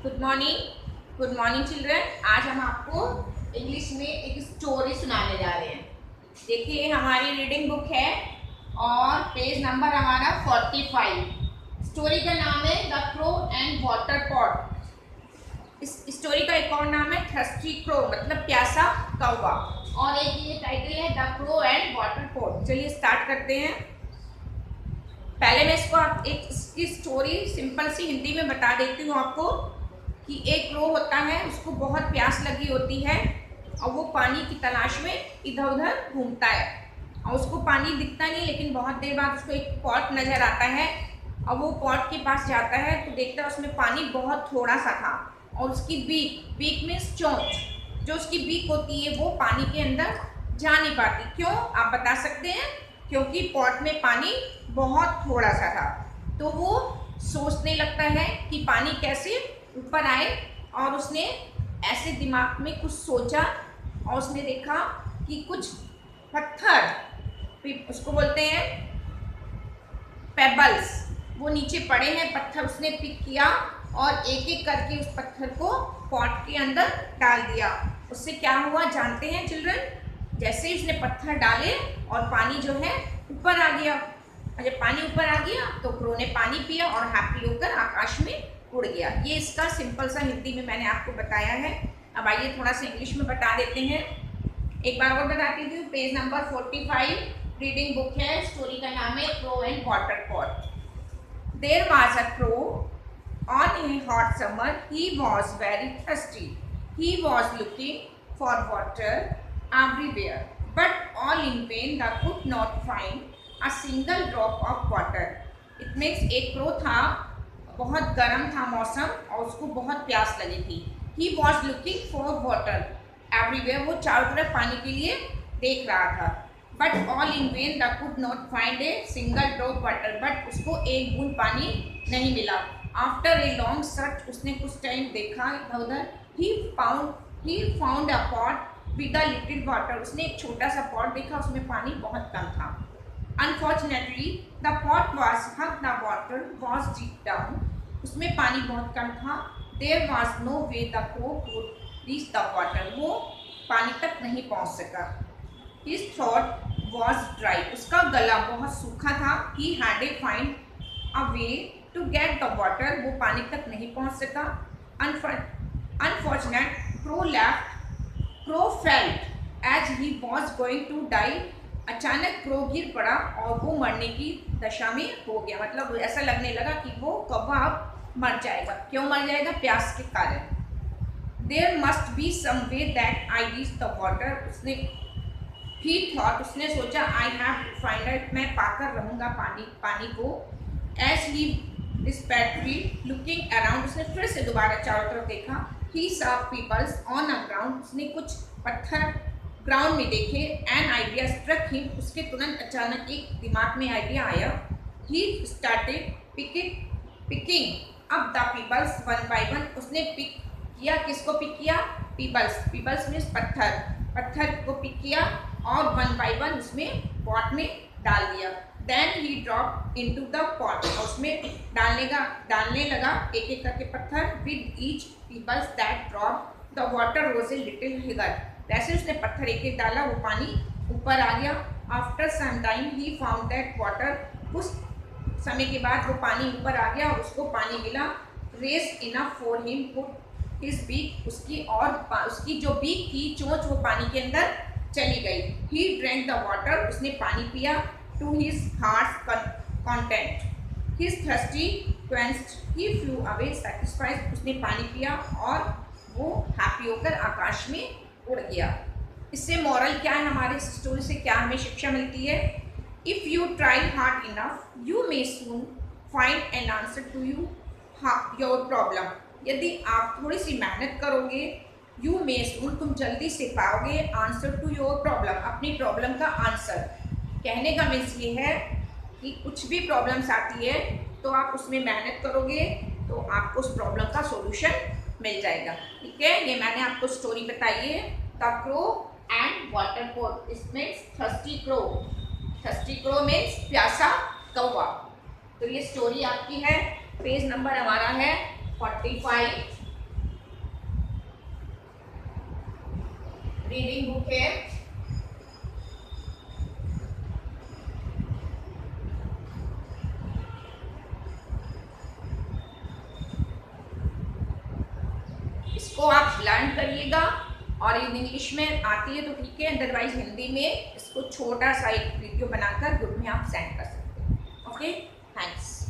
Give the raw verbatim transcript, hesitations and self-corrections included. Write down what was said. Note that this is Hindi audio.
Good morning good morning children. आज हम आपको इंग्लिश में एक स्टोरी सुनाने जा रहे हैं। देखिए हमारी रीडिंग बुक है और पेज नंबर हमारा पैंतालीस। स्टोरी का नाम है the crow and water pot. इस स्टोरी का एक और नाम है थर्स्टी क्रो, मतलब प्यासा कौवा, और एक ये टाइटल है the crow and water pot. चलिए स्टार्ट करते हैं। पहले मैं इसको आप एक इसकी स्टोरी सिंपल सी हिंदी में बता देती हूँ आपको कि एक क्रो होता है, उसको बहुत प्यास लगी होती है और वो पानी की तलाश में इधर उधर घूमता है और उसको पानी दिखता नहीं, लेकिन बहुत देर बाद उसको एक पॉट नज़र आता है और वो पॉट के पास जाता है तो देखता है उसमें पानी बहुत थोड़ा सा था और उसकी बीक बीक मीन्स चोंच, जो उसकी बीक होती है वो पानी के अंदर जा नहीं पाती। क्यों आप बता सकते हैं? क्योंकि पॉट में पानी बहुत थोड़ा सा था। तो वो सोचने लगता है कि पानी कैसे ऊपर आए, और उसने ऐसे दिमाग में कुछ सोचा और उसने देखा कि कुछ पत्थर, उसको बोलते हैं पेबल्स, वो नीचे पड़े हैं पत्थर। उसने पिक किया और एक एक करके उस पत्थर को पॉट के अंदर डाल दिया। उससे क्या हुआ जानते हैं चिल्ड्रन? जैसे ही उसने पत्थर डाले और पानी जो है ऊपर आ गया, और जब पानी ऊपर आ गया तो क्रो ने पानी पिया और हैप्पी होकर आकाश में उड़ गया। ये इसका सिंपल सा हिंदी में मैंने आपको बताया है। अब आइए थोड़ा सा इंग्लिश में बता देते हैं। एक बार और बताती हूँ। पेज नंबर पैंतालीस रीडिंग बुक है। स्टोरी का नाम है crow and water pot. There was a crow on a hot summer. He was very thirsty. He was looking for water everywhere, but all in vain. They could not find a single drop of water. It means एक क्रो था, बहुत गर्म था मौसम और उसको बहुत प्यास लगी थी। He was looking for water everywhere. वो चारों तरफ पानी के लिए देख रहा था। But all in vain. They could not find a single drop water. But उसको एक बूंद पानी नहीं मिला। After a long search, उसने कुछ टाइम देखा इधर उधर। He found he found a pot with a little water. उसने एक छोटा सा पॉट देखा, उसमें पानी बहुत कम था। Unfortunately, the pot was hung, the water was deep down. उसमें पानी बहुत कम था। There was no way the crow could reach the water. वो पानी तक नहीं पहुंच सका। His throat was dry. उसका गला बहुत सूखा था। He had to find a way to get the water. वो पानी तक नहीं पहुंच सका। Unfortunate, crow left. Crow felt as he was going to die. अचानक क्रो गिर पड़ा और वो मरने की दशा में हो गया, मतलब ऐसा लगने लगा कि वो कौवा अब मर जाएगा। क्यों मर जाएगा? प्यास के कारण। There must be some way that I reach the water. उसने ही थॉट, उसने सोचा I have to find it, मैं पाकर रहूँगा पानी पानी को। As he desperately looking around, उसने फिर से दोबारा चारों तरफ देखा। He saw peoples on a ground. उसने कुछ पत्थर ग्राउंड में देखे। An idea struck him. उसके तुरंत अचानक एक दिमाग में आइडिया आया। He started picking picking up the pebbles one by one. उसने पिक किया, किसको पिक किया? pebbles. pebbles मीन्स पत्थर। पत्थर को पिक किया और वन बाई वन उसमें पॉट में डाल दिया। Then he dropped into the pot. उसमें डालने का डालने लगा एक एक करके पत्थर। With each pebbles that dropped, the water rose a little higher. जैसे उसने पत्थर एक एक डाला वो पानी ऊपर आ गया। After some time he found that water. कुछ समय के बाद वो पानी ऊपर आ गया और उसको पानी मिला। Raised enough for him put his beak. उसकी और उसकी जो बीक थी, चोंच, वो पानी के अंदर चली गई। He drank the water. उसने पानी पिया। To his heart's content. His thirsty quenched. He flew away satisfied. उसने पानी पिया और वो हैप्पी होकर आकाश में उड़ गया। इससे मॉरल क्या है? हमारे इस स्टोरी से क्या हमें शिक्षा मिलती है? If you try hard enough, you may soon find an answer to you your problem. यदि आप थोड़ी सी मेहनत करोगे, you may soon, तुम जल्दी से पाओगे आंसर टू योर प्रॉब्लम, अपनी प्रॉब्लम का आंसर। कहने का मीन्स ये है कि कुछ भी प्रॉब्लम्स आती है तो आप उसमें मेहनत करोगे तो आपको उस प्रॉब्लम का सॉल्यूशन मिल जाएगा। ठीक है, ये मैंने आपको स्टोरी बताई है the crow and water pot. इसमें thirsty crow, thirsty crow means प्यासा कौवा। तो ये स्टोरी आपकी है। पेज नंबर हमारा है पैंतालीस। रीडिंग बुक है। इसको आप लर्न करिएगा और यदि इंग्लिश में आती है तो ठीक है, अदरवाइज हिंदी में इसको छोटा सा एक वीडियो बनाकर ग्रुप में आप सेंड कर सकते हैं। Okay, thanks.